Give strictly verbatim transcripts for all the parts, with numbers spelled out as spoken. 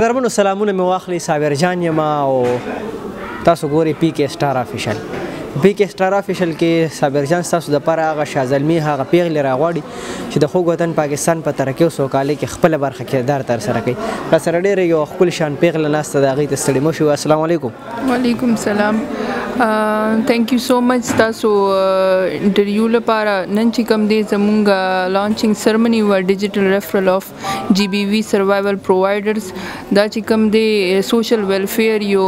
ګرمنو سلامونه مې واخلي صابر جان یم او تاسو ګورئ پی کې سټار افیشل پی کې سټار افیشل کې صابر جان ستاسو دپاره هغه شازلمي هغه پیغلې راغواړي چې د خوږ وطن پاکستان په ترقۍ او سوکالۍ کې خپله برخه کردار ترسره کوي. راسره ډېره یو ښکلې شان پیغله ناسته ده، هغوی ته ستړي مه شو. السلام علیکم. وعلیکم سلام. تھینک یو سو مچ تاسو انټرویو لپاره. نن چې کوم دی زمونږ لانچینګ سرمنی و ډیجیټل ریفرل اف جی بی وی سروایول پرووایډرز، دا چې کوم دی سوشل ویلفیر یو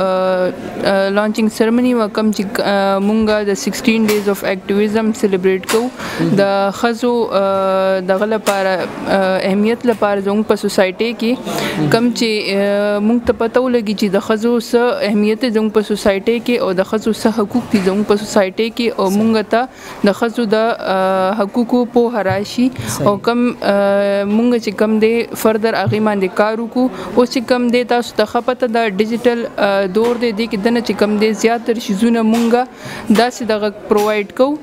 لانچینګ سرمنی و کوم چې مونږ د سکسټین ډیز اف اکټیویزم سلیبریټ کوو د ښځو دغه لپاره اهمیت لپاره زموږ په سوسایټۍ کې کوم چې مونږ ته پته ولګي چې د ښځو څه اهمیت دی زموږ په سوسایټۍ کې او د ښځو څه حقوق دي زموږ په سوسایټۍ کې او مونږ ته د ښځو د حقوقو پوهه راشي او کوم مونږ چې کوم دی فردر هغې باندې کار وکړو. اوس چې کوم دی تاسو ته ښه پته د ډیجیټل دور دی، دې کې دنه چې کوم دی زیاتره شیزونه مونږ داسې دغه پرووایډ کوو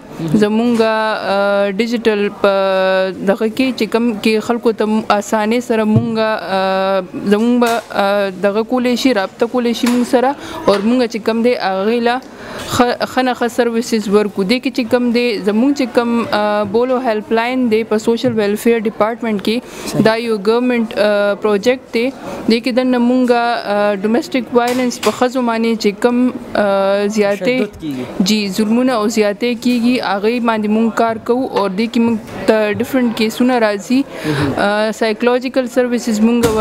زمونږ ډیجیټل په دغه کې چې کوم کې خلکو ته اسانۍ سره مونږ زمونږ به دغه کولی شي رابطه کولی شي مونږ سره او مونږ چې کوم دی هغې له ښه نه ښه سروسز ورکړو. دې کې چې کوم دی زمونږ چې کوم بولو هیلپ لاین دی په سوشل ویلفیر ډپارټمنټ کې دا یو ګورمنټ پروجیکټ دی. دې کې دننه مونږ ډومestic وایلنس په ښځو باندې چې کوم زیاتې جی ظلمونه او زیاتې کېږي هغې باندې مونږ کار کوو او دې کې مونږ ته ډفرنټ کیسونه راځي. سایکولوجیکل سروسز مونږ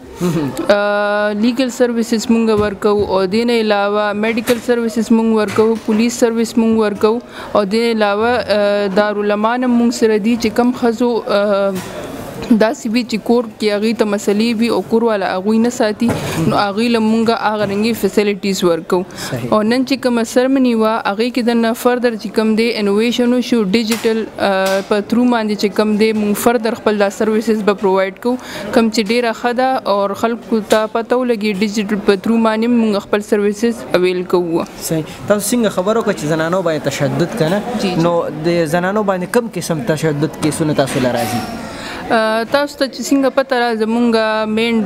ورکوو، لیګل سروسز مونږ ورکوو او دې نه علاوه میډیکل سروسز مونږ ورکوو، پولیس سروس مونږ ورکوو او دې علاوه دارالعلمان مونږ سره دي چې کوم ښځو داسې وي چې کور کې هغوی ته مسلې وي او کور والا هغوی نه ساتي نو هغوی له مونږ هغه رنګې فیسلیټیز ورکوو. او نن چې کومه سرمني وه هغې کې دننه فردر چې کوم دی انوویشن وشو ډیجیټل په تھرو باندې چې کوم دی مونږ فردر خپل دا سروسز به پرووایډ کوو کوم چې ډېره ښه ده او خلکو ته پته ولګي ډیجیټل په تھرو باندې مونږ خپل سروسز اویل کوو. صحیح. تاسو څنګه خبر وکړه چې زنانو باندې تشدد که نه نو د زنانو باندې کوم قسم تشدد کیسونه تاسو له راځي؟ تاسو ته چې څنګه پته را زمونږ مین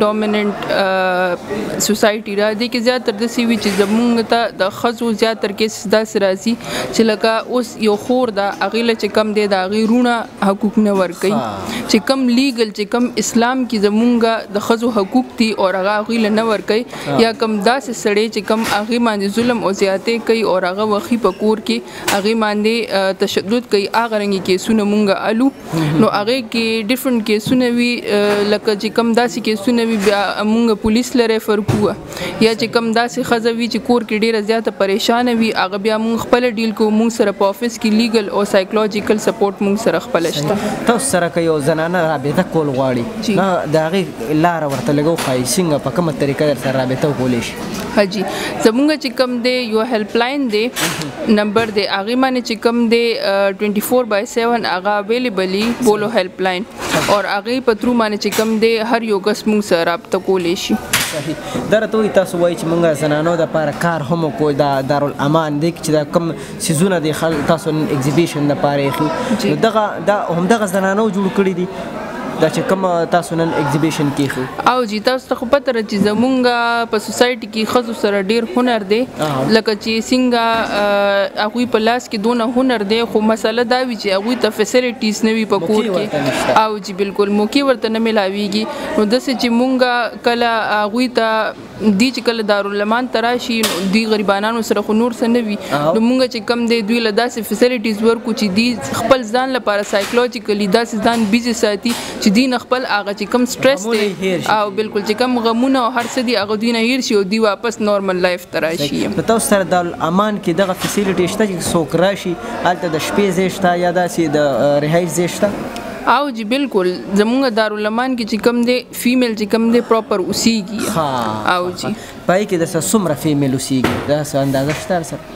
ډومیننټ سوسایټي را دې کې زیاتر داسې وي چې زمونږ ته د ښځو زیاتر کیسز داسې راځي چې لکه اوس یو خور ده هغې له چې کم دی د هغې رونه حقوق نه ورکوي چې کم لیګل چې کم اسلام کې زمونږ د ښځو حقوق دي او هغه هغوی له نه ورکوي یا کم داسې سړی چې کم هغې باندې ظلم او زیاتې کوي او هغه وخي په کور کې هغې باندې تشدد کوي هغه رنګې کیسونه مونږ الو نو هغې کې ډفرنټ کیسونه وي لکه چې کم داسې کیسونه وي بیا مونږ پولیس له ریفر کوو یا چې کم داسې ښځه وي چې کور کې ډېره زیاته پریشانه وي هغه بیا مونږ خپله ډیل کوو. مونږ سره په آفس کې لیګل او سایکولوجیکل سپورټ مونږ سره خپله شته. تاسو سره که یو زنانه رابطه کول غواړي نه د هغې لاره ورته لږ وښایي څنګه په کومه طریقه در سره رابطه وکولی شي؟ حاجي زمونږ چې کوم دی یو هیلپ لاین دی نمبر دی هغې باندې چې کوم دی ټوینټي فور بای سیون هغه اویلیبل وي بولو هیلپ لاین اور هغې په تھرو باندې چې کوم دی هر یو کس مونږ سره رابطه کولی شي. صحیح. دا راته وایي تاسو وایي چې مونږ زنانو دپاره کار هم وکړو دا دارالامان دی چې دا کوم څیزونه دی تاسو نن ایګزیبیشن دپاره ایښي نو دغه دا همدغه زنانو جوړ کړي دي دا چې کوم تاسو نن ایګزیبیشن کې ایښو؟ او جی تاسو ته خو پته ده چې زمونږ په سوسایټي کې ښځو سره ډېر هنر دی لکه چې څنګه هغوی په لاس کې دونه هنر دی خو مسله دا وي چې هغوی ته فیسلیټیز نه وي په کور کې او جی بالکل موقع ورته نه میلاویږي نو داسې چې مونږ کله هغوی ته دی چې کله دارالعلمان ته راشي نو دوی غریبانانو سره خو نور څه نه وي نو مونږ چې کم دی دوی له داسې فیسلیټیز ورکړو چې دوی خپل ځان لپاره سایکولوجیکلی داسې ځان بیزي ساتي چې دوی نه خپل هغه چې کم سټرس دی او بالکل چې کم غمونه او هر څه دي هغه دوی نه هیر شي او دوی واپس نارمل لایف ته راشي. تاسو سره دارالامان کې دغه فیسیلیټي شته چې څوک راشي هلته د شپې ځای شته یا داسې د رهایش ځای شته؟ او جی بالکل زمونږ دارالامان کې چې کم دی فیمیل چې کم دی پراپر اوسیږي او جی پای کې درسره څومره فیمیل اوسیږي داسې اندازه شته سره؟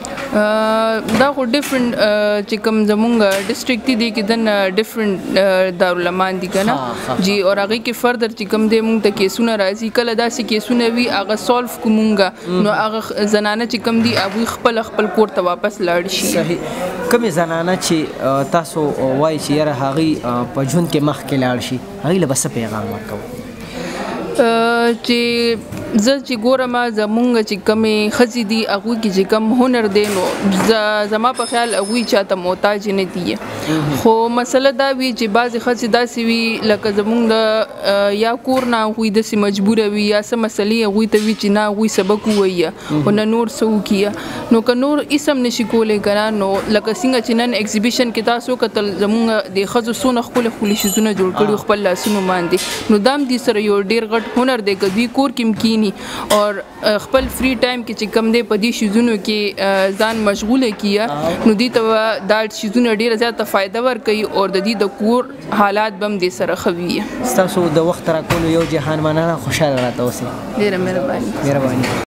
دا خو ډفرنٹ چې کوم زمونږ ډسټرکټ دي کې دنه ډفرنٹ دارالامان دي که نه جی اور هغې کې فردر چې کوم دی مونږ ته کیسونه راځي کله داسې کیسونه وي هغه سالو کو مونږ نو هغه زنانه چې کوم دي هغوی خپل خپل کور ته واپس لاړ شي. صحیح. کومې زنانه چې تاسو وایي چې یاره هغوی په ژوند کې مخکې لاړ شي هغوی له به څه پیغام ورکوو؟ چې زه چې ګورم زمونږ چې کمې ښځې دي هغوی کې چې کم هنر دی نو زما په خیال هغوی چاته محتاج نه دي خو مسله دا وي چې بعضې ښځې داسې وي لکه زمونږ د یا کور نه هغوی داسې مجبوره وي یا څه مسلې هغوی ته وي چې نه هغوی سبق ووایي خو نه نور څه وکړي نو که نور اسم نشي کولی که نه نو لکه څنګه چې نن ایګزیبیشن کې تاسو وکتل زمونږ د ښځو څونه ښکلي ښکلي شیزونه جوړ کړي خپل لاسونو باندې نو دا هم دې سره یو ډېر غټ هنر دی که دوی کور کې هم کینی اور خپل فری ټایم کې چې کم دی په دې شیزونو کې ځان مشغوله کیه نو دې ته دا شیزونه ډېره زیاته فایده ورکوي او د دې د کور حالات به هم دې سره ښه وي. ستاسو د وخت راکولو یو جهان مننه خوشحاله راته اوسئ. ډېره مهرباني. مهرباني.